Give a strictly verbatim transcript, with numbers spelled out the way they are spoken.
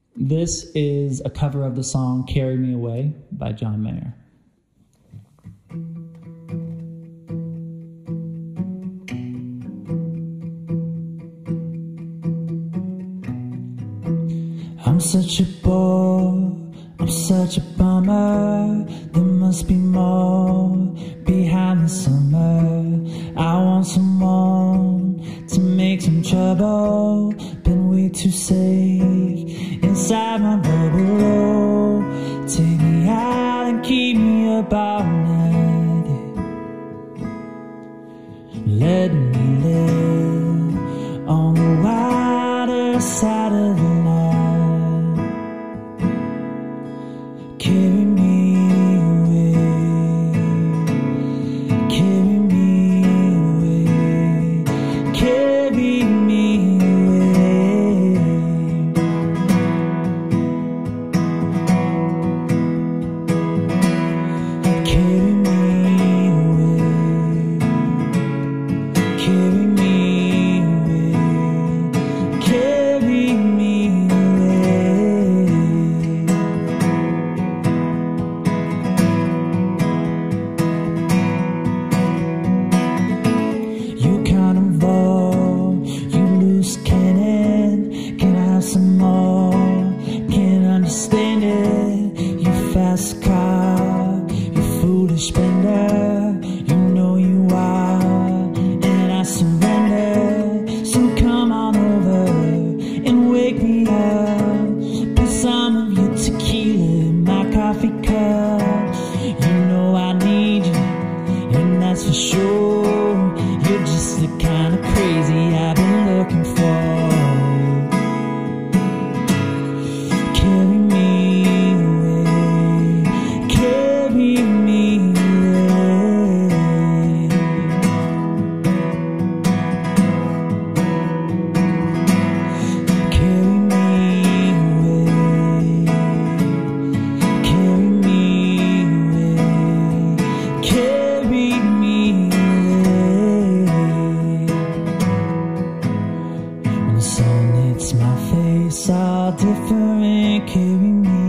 This is a cover of the song Carry Me Away by John Mayer. I'm such a bore, I'm such a bummer. There must be more behind the summer. I want someone to make some trouble. Been way too safe inside my bubble. Take me out and keep me up all night. Let me live on the wider side of the line. Carry me away, carry me away, carry me away. Carry me away, carry me away, carry me away. You cannonball, you loose cannon. Can I have some more? Can't understand it. You fast car, you foolish spender. You know you are, and I surrender. So come on over and wake me up. Put some of your tequila in my coffee cup. You know I need you, and that's for sure. You're just the kind of crazy I've been looking for. Carry me away, carry me away. Carry me away, carry me away, carry me away. When the sun hits my face, all different, carry me